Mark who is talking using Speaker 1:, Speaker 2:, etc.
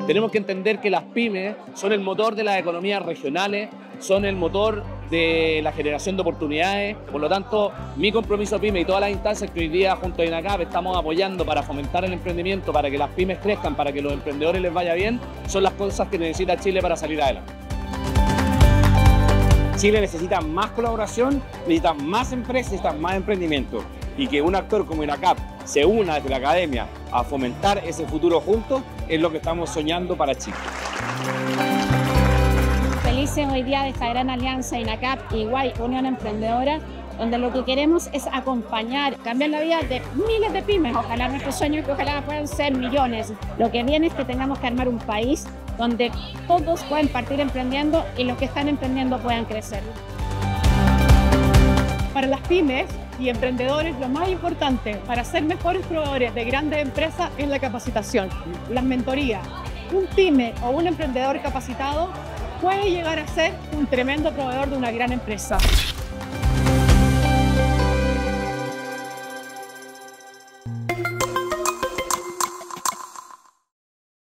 Speaker 1: Tenemos que entender que las pymes son el motor de las economías regionales, son el motor de la generación de oportunidades. Por lo tanto, mi compromiso PYME y todas las instancias que hoy día junto a INACAP estamos apoyando para fomentar el emprendimiento, para que las pymes crezcan, para que los emprendedores les vaya bien, son las cosas que necesita Chile para salir adelante.
Speaker 2: Chile necesita más colaboración, necesita más empresas, necesita más emprendimiento. Y que un actor como INACAP se una desde la academia a fomentar ese futuro juntos es lo que estamos soñando para Chile.
Speaker 3: Felices hoy día de esta gran alianza INACAP y Iguay Unión Emprendedora, donde lo que queremos es acompañar, cambiar la vida de miles de pymes. Ojalá nuestros sueños, que ojalá puedan ser millones. Lo que viene es que tengamos que armar un país donde todos pueden partir emprendiendo y los que están emprendiendo puedan crecer.
Speaker 4: Para las pymes y emprendedores, lo más importante para ser mejores proveedores de grandes empresas es la capacitación, las mentorías. Un pyme o un emprendedor capacitado puede llegar a ser un tremendo proveedor de una gran empresa.